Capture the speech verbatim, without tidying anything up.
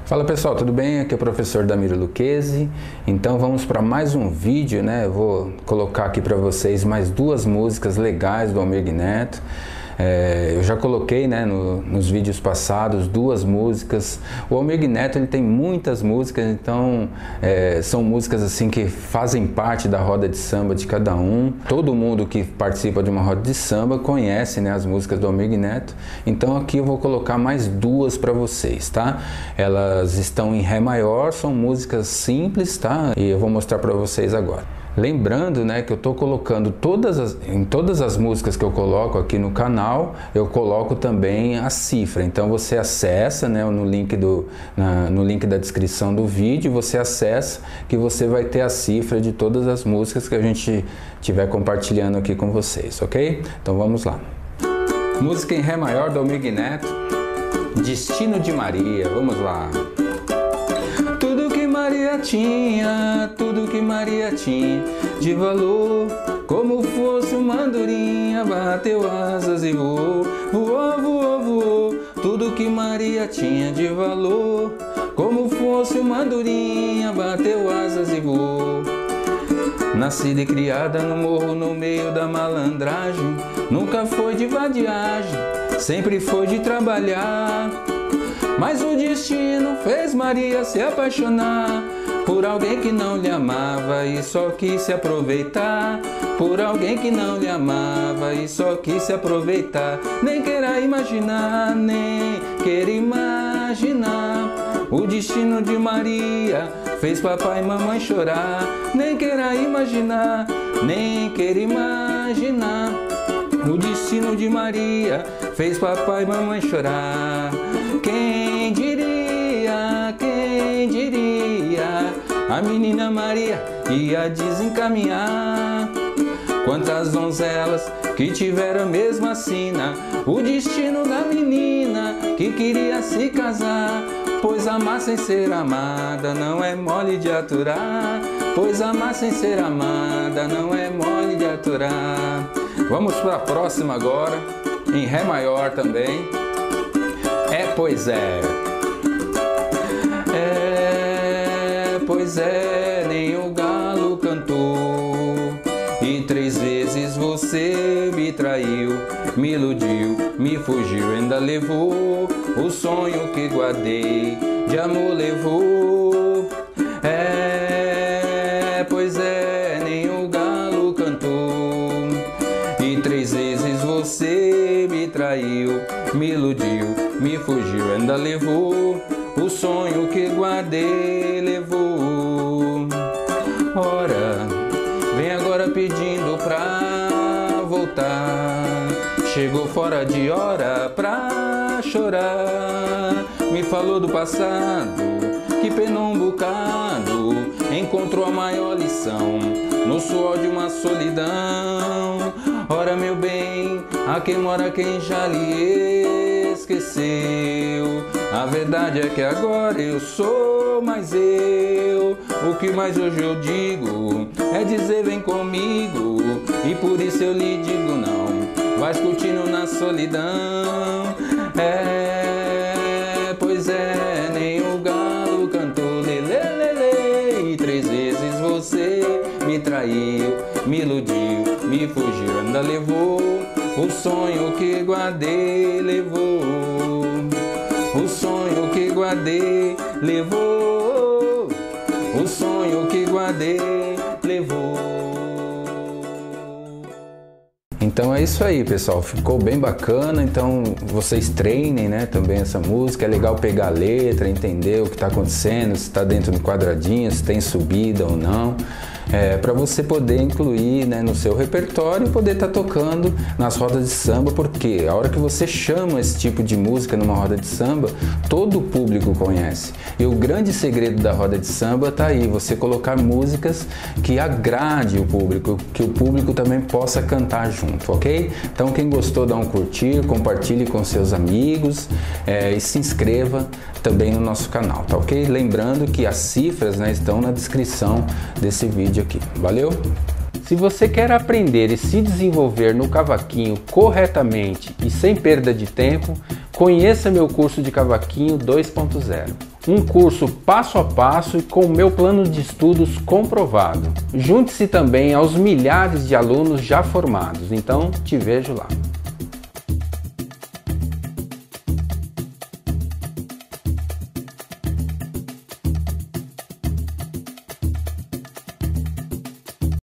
Fala pessoal, tudo bem? Aqui é o professor Damiro Lucchesi. Então vamos para mais um vídeo, né? Eu vou colocar aqui para vocês mais duas músicas legais do Almir Neto. É, eu já coloquei, né, no, nos vídeos passados duas músicas. O Almir Neto ele tem muitas músicas, então é, são músicas assim que fazem parte da roda de samba de cada um. Todo mundo que participa de uma roda de samba conhece, né, as músicas do Almir Neto. Então aqui eu vou colocar mais duas para vocês, tá? Elas estão em Ré maior, são músicas simples, tá? E eu vou mostrar para vocês agora. Lembrando, né, que eu estou colocando todas as, em todas as músicas que eu coloco aqui no canal, eu coloco também a cifra. Então você acessa, né, no link, do, na, no link da descrição do vídeo, você acessa que você vai ter a cifra de todas as músicas que a gente estiver compartilhando aqui com vocês, ok? Então vamos lá. Música em Ré maior do Almir Neto, Destino de Maria, vamos lá. Maria tinha, tudo que Maria tinha de valor, como fosse uma andorinha, bateu asas e voou, voou, voou, voou. Tudo que Maria tinha de valor, como fosse uma andorinha, bateu asas e voou. Nascida e criada no morro, no meio da malandragem, nunca foi de vadiagem, sempre foi de trabalhar. Mas o destino fez Maria se apaixonar por alguém que não lhe amava e só quis se aproveitar. Por alguém que não lhe amava e só quis se aproveitar. Nem queira imaginar, nem queira imaginar. O destino de Maria fez papai e mamãe chorar. Nem queira imaginar, nem queira imaginar. O destino de Maria fez papai e mamãe chorar. Quem diria, quem diria, a menina Maria ia desencaminhar. Quantas donzelas que tiveram a mesma sina, o destino da menina que queria se casar. Pois amar sem ser amada não é mole de aturar. Pois amar sem ser amada não é mole de aturar. Vamos para a próxima agora, em Ré maior também. É, pois é. É, pois é, nem o galo cantou. E três vezes você me traiu, me iludiu, me fugiu, ainda levou o sonho que guardei, de amor levou. É, pois é, nem o galo cantou. E três vezes você me traiu, me iludiu, me fugiu, ainda levou o sonho que guardei, levou. Ora, vem agora pedindo pra voltar. Chegou fora de hora pra chorar. Me falou do passado, que penou um bocado. Encontrou a maior lição no suor de uma solidão. Ora, meu bem, a quem mora quem já lhe esqueceu. A verdade é que agora eu sou mais eu. O que mais hoje eu digo é dizer vem comigo. E por isso eu lhe digo não, vai curtindo na solidão. É, pois é, nem o galo cantou lê, lê, lê, lê. E três vezes você me traiu, me iludiu, me fugiu, ainda levou o sonho que guardei, levou. O sonho que guardei, levou. O sonho que guardei, levou. Então é isso aí, pessoal, ficou bem bacana. Então vocês treinem, né, também essa música. É legal pegar a letra, entender o que está acontecendo, se está dentro do quadradinho, se tem subida ou não. É, para você poder incluir, né, no seu repertório e poder estar tá tocando nas rodas de samba, porque a hora que você chama esse tipo de música numa roda de samba, todo o público conhece. E o grande segredo da roda de samba está aí, você colocar músicas que agrade o público, que o público também possa cantar junto, ok? Então quem gostou, dá um curtir, compartilhe com seus amigos, é, e se inscreva também no nosso canal, tá ok? Lembrando que as cifras, né, estão na descrição desse vídeo aqui. Valeu? Se você quer aprender e se desenvolver no cavaquinho corretamente e sem perda de tempo, conheça meu curso de cavaquinho dois ponto zero. Um curso passo a passo e com o meu plano de estudos comprovado. Junte-se também aos milhares de alunos já formados, então te vejo lá.